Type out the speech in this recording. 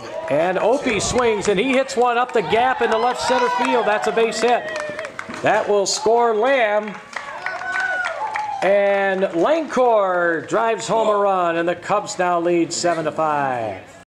And Opie swings, and he hits one up the gap in the left center field. That's a base hit. That will score Lamb. And Langcourt drives home a run, and the Cubs now lead 7-5.